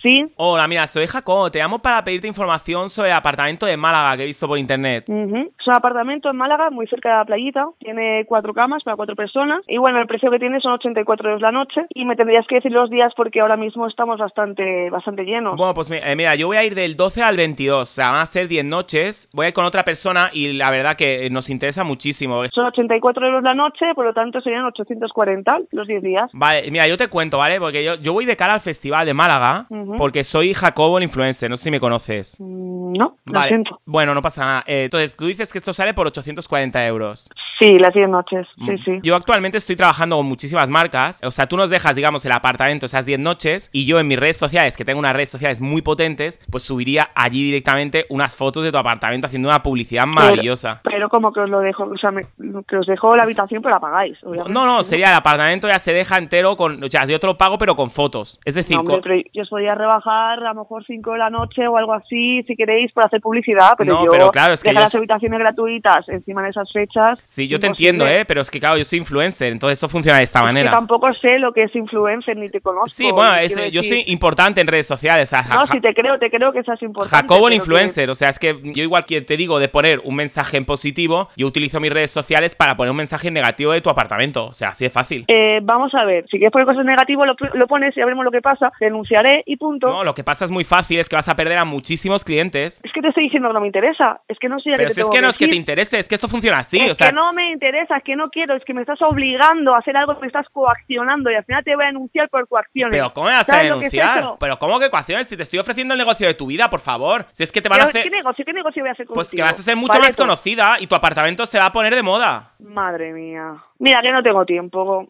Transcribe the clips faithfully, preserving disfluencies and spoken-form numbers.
Sí. Hola, mira, soy Jacobo. Te llamo para pedirte información sobre el apartamento de Málaga que he visto por internet. Uh-huh. Es un apartamento en Málaga, muy cerca de la playita. Tiene cuatro camas para cuatro personas. Y bueno, el precio que tiene son ochenta y cuatro euros la noche. Y me tendrías que decir los días porque ahora mismo estamos bastante, bastante llenos. Bueno, pues eh, mira, yo voy a ir del doce al veintidós. O sea, van a ser diez noches. Voy a ir con otra persona y la verdad que nos interesa muchísimo. Son ochenta y cuatro euros la noche, por lo tanto serían ochocientos cuarenta los diez días. Vale, mira, yo te cuento, ¿vale? Porque yo, yo voy de cara al festival de Málaga. Uh-huh. Porque soy Jacobo, el influencer. No sé si me conoces. Mm, no, lo vale. siento. Bueno, no pasa nada. Eh, entonces, tú dices que esto sale por ochocientos cuarenta euros. Sí, las diez noches. Sí, mm. sí. Yo actualmente estoy trabajando con muchísimas marcas. O sea, tú nos dejas, digamos, el apartamento esas diez noches. Y yo en mis redes sociales, que tengo unas redes sociales muy potentes, pues subiría allí directamente unas fotos de tu apartamento haciendo una publicidad maravillosa. Pero, pero ¿cómo que os lo dejo? O sea, me, que os dejo la habitación, pero la pagáis. Obviamente. No, no, sería el apartamento ya se deja entero con... O sea, yo te lo pago, pero con fotos. Es decir... No, hombre, con... pero yo os podría rebajar a lo mejor cinco de la noche o algo así, si queréis, por hacer publicidad. Pero no, yo pero claro, es que dejar yo... las habitaciones gratuitas encima de esas fechas... Sí, yo te entiendo, ¿eh? Pero es que, claro, yo soy influencer, entonces eso funciona de esta es manera. Que tampoco sé lo que es influencer, ni te conozco. Sí, bueno, es, yo soy importante en redes sociales. O sea, no, si te creo, te creo que seas importante. Jacobo el influencer, que... o sea, es que yo igual que te digo de poner un mensaje en positivo, yo utilizo mis redes sociales para poner un mensaje en negativo de tu apartamento. O sea, así de fácil. Eh, vamos a ver, si quieres poner cosas negativas, lo, lo pones y ya veremos lo que pasa. Denunciaré y punto. No, lo que pasa es muy fácil, es que vas a perder a muchísimos clientes. Es que te estoy diciendo que no me interesa. Es que no sé ya Pero que si te es tengo que no que es que decir. te interese, es que esto funciona así, es o sea... que no me interesa, es que no quiero, es que me estás obligando a hacer algo que me estás coaccionando y al final te voy a denunciar por coacciones. Pero ¿cómo me vas a denunciar? Es Pero ¿cómo que coacciones? Si te estoy ofreciendo el negocio de tu vida, por favor. Si es que te van a hacer... ¿Qué negocio? ¿Qué negocio voy a hacer contigo? Pues que vas a ser mucho vale, más conocida y tu apartamento se va a poner de moda. Madre mía. Mira, que no tengo tiempo.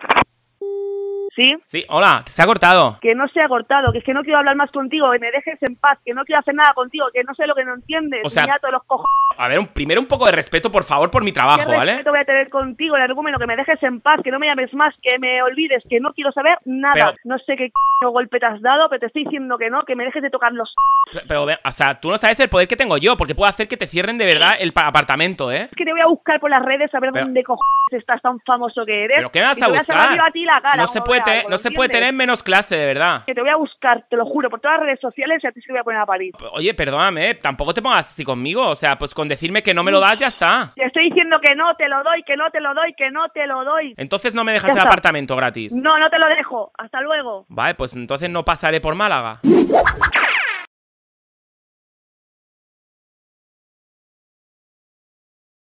¿Sí? Sí, hola, que se ha cortado. Que no se ha cortado, que es que no quiero hablar más contigo, que me dejes en paz, que no quiero hacer nada contigo, que no sé lo que no entiendes. O sea, mira todos los cojones. A ver, un, primero un poco de respeto, por favor, por mi trabajo, ¿Qué ¿vale? respeto voy a tener contigo, el argumento, que me dejes en paz, que no me llames más, que me olvides, que no quiero saber nada. Pero... No sé qué c... golpe te has dado, pero te estoy diciendo que no, que me dejes de tocar los... Pero, o sea, tú no sabes el poder que tengo yo, porque puedo hacer que te cierren de verdad el apartamento, ¿eh? Es que te voy a buscar por las redes a ver pero... dónde cojones estás tan famoso que eres. ¿Pero qué me vas a buscar? Voy a a ti la cara, no se puede, algo, tener, no se puede tener menos clase, de verdad. Que te voy a buscar, te lo juro, por todas las redes sociales y a ti se te voy a poner a parir. Oye, perdóname, ¿eh? Tampoco te pongas así conmigo, o sea, pues con decirme que no me lo das ya está. Te estoy diciendo que no te lo doy, que no te lo doy, que no te lo doy. Entonces no me dejas el apartamento gratis. No, no te lo dejo. Hasta luego. Vale, pues entonces no pasaré por Málaga.